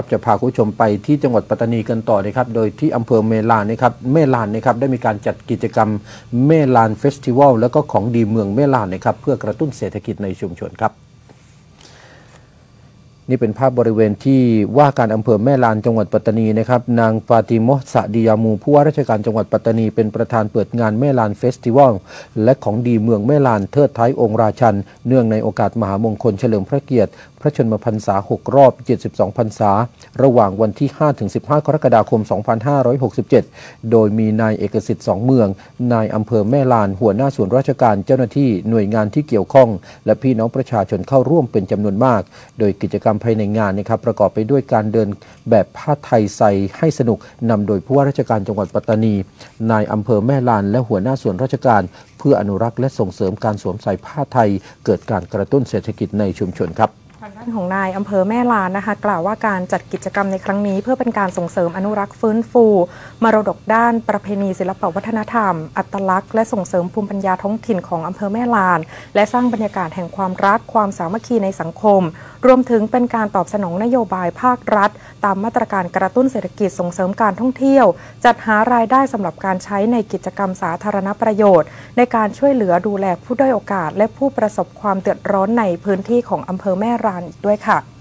จะพาคุณผู้ชมไปที่จังหวัดปัตตานีกันต่อนะครับโดยที่อำเภอเมลานนะครับได้มีการจัดกิจกรรมเมลานเฟสติวัลแล้วก็ของดีเมืองเมลานนะครับเพื่อกระตุ้นเศรษฐกิจในชุมชนครับนี่เป็นภาพบริเวณที่ว่าการอำเภอแม่ลานจังหวัดปัตตานีนะครับนางฟาติโมสะดิยามูผู้ว่าราชการจังหวัดปัตตานีเป็นประธานเปิดงานแม่ลานเฟสติวัลและของดีเมืองแม่ลานเทิดท้ายองค์ราชันเนื่องในโอกาสมหามงคลเฉลิมพระเกียรติพระชนมพรรษา6 รอบ 72 พรรษาระหว่างวันที่ 5-15 กรกฎาคม 2567 โดยมีนายเอกสิทธิ์2 เมืองนายอำเภอแม่ลานหัวหน้าส่วนราชการเจ้าหน้าที่หน่วยงานที่เกี่ยวข้องและพี่น้องประชาชนเข้าร่วมเป็นจำนวนมากโดยกิจกรรมภายในงานนะครับประกอบไปด้วยการเดินแบบผ้าไทยใส่ให้สนุกนำโดยผู้ว่าราชการจังหวัดปัตตานีนายอำเภอแม่ลานและหัวหน้าส่วนราชการเพื่ออนุรักษ์และส่งเสริมการสวมใส่ผ้าไทยเกิดการกระตุ้นเศรษฐกิจในชุมชนครับทางด้านของนายอำเภอแม่ลานนะคะกล่าวว่าการจัดกิจกรรมในครั้งนี้เพื่อเป็นการส่งเสริมอนุรักษ์ฟื้นฟูมรดกด้านประเพณีศิลปวัฒนธรรมอัตลักษณ์และส่งเสริมภูมิปัญญาท้องถิ่นของอำเภอแม่ลานและสร้างบรรยากาศแห่งความรักความสามัคคีในสังคมรวมถึงเป็นการตอบสนองนโยบายภาครัฐตามมาตรการกระตุ้นเศรษฐกิจส่งเสริมการท่องเที่ยวจัดหารายได้สำหรับการใช้ในกิจกรรมสาธารณประโยชน์ในการช่วยเหลือดูแลผู้ด้อยโอกาสและผู้ประสบความเดือดร้อนในพื้นที่ของอำเภอแม่ลานอีกด้วยค่ะ